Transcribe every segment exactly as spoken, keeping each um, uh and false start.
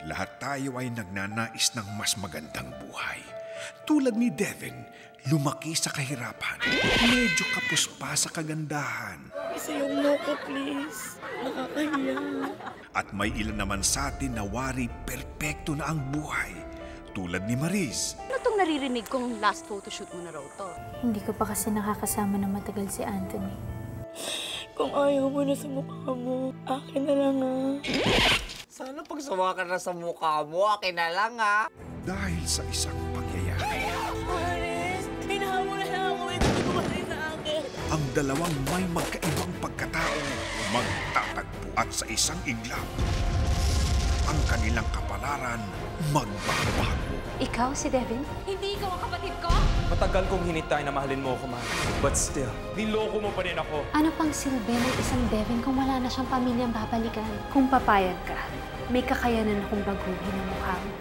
Lahat tayo ay nagnanais ng mas magandang buhay. Tulad ni Devin, lumaki sa kahirapan. Medyo kapos pa sa kagandahan. Isa yung loko, please. Nakakahiya. At may ilan naman sa atin na wari perpekto na ang buhay. Tulad ni Mariz. Ano itong naririnig kong last photoshoot mo na raw to? Hindi ko pa kasi nakakasama ng matagal si Anthony. Kung ayaw mo na sa mukha mo, akin na lang ah. Sana pagsawa ka na sa mukha mo, akin na lang ah. Dahil sa isang pagyayari. Maris, hinahamon na lang ako. Ito tumatay sa akin. Ang dalawang may magkaibang pagkatao magtatagpo at sa isang iglap, ang kanilang kapalaran magbabago. Ikaw si Devin? Hindi ikaw ang kapatid ko? Matagal kong hinintay na mahalin mo ako, man. But still, niloko mo pa rin ako. Ano pang silbi ng isang Devin kung wala na siyang pamilyang babalikan? Kung papayag ka, may kakayanan akong baguhin ang mukha mo.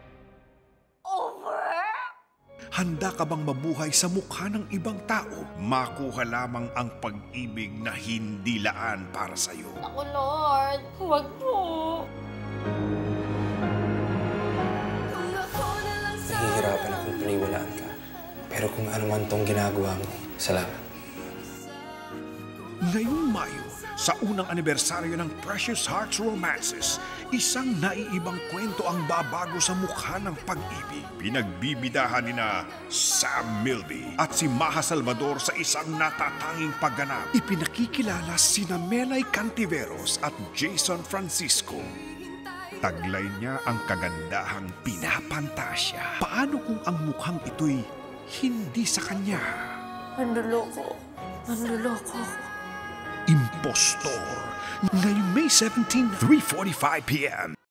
Handa ka bang mabuhay sa mukha ng ibang tao? Makuha lamang ang pag-ibig na hindi laan para sa iyo. Ako, Lord. Huwag po. Nahihirapan akong paniwalaan ka. Pero kung ano man tong ginagawa mo, salamat. Ngayong Mayo, sa unang anibersaryo ng Precious Hearts Romances, isang naiibang kwento ang babago sa mukha ng pag-ibig. Pinagbibidahan ni na Sam Milby at si Maha Salvador sa isang natatanging pagganap. Ipinakikilala sina Melay Cantiveros at Jason Francisco. Taglay niya ang kagandahang pinapantasya. Paano kung ang mukhang ito'y hindi sa kanya? Manluloko. Manluloko. Impostor. Ngayong May seventeenth, three forty-five p m